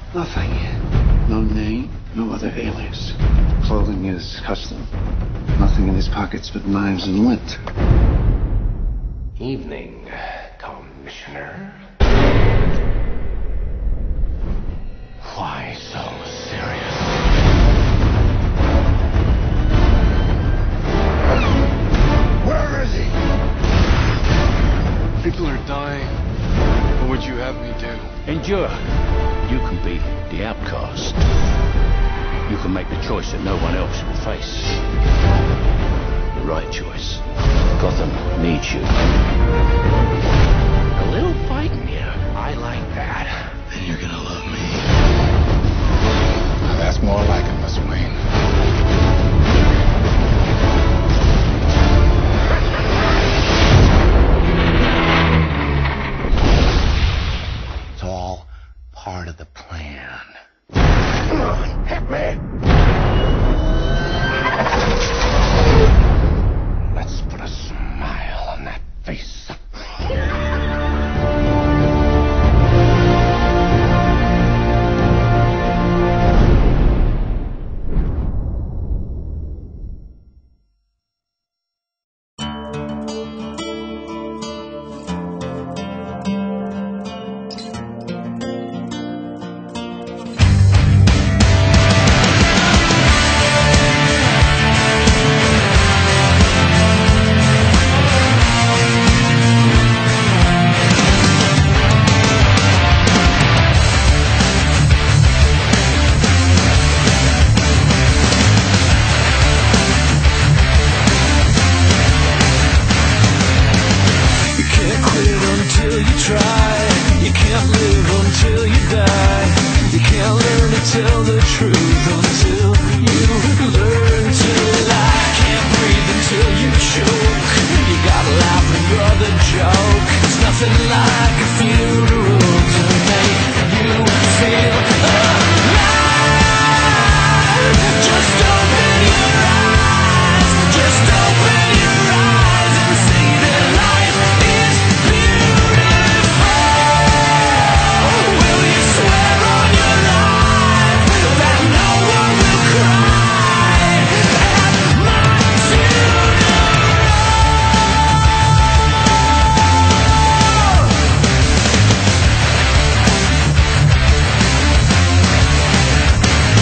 Nothing. No name, no other alias. Clothing is custom. Nothing in his pockets but knives and lint. Evening, Commissioner. Why so serious? Where is he? People are dying. What would you have me do? Endure. You can be the outcast. You can make the choice that no one else will face. The right choice. Gotham needs you. A little fight in you. I like that. Then you're gonna love me. Now that's more like it, Miss Wayne. It's all part of the plan. Hit me! Let's put a smile on that face. Tell the truth until you learn to lie. Can't breathe until you choke. You gotta laugh when you're the joke. It's nothing like a funeral to make you feel alive. Just open your eyes. Just open your eyes and see that life is beautiful. Will you swear on your life that no one will cry at my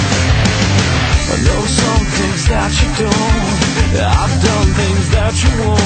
funeral? I know some things that you don't. I've done things that you won't.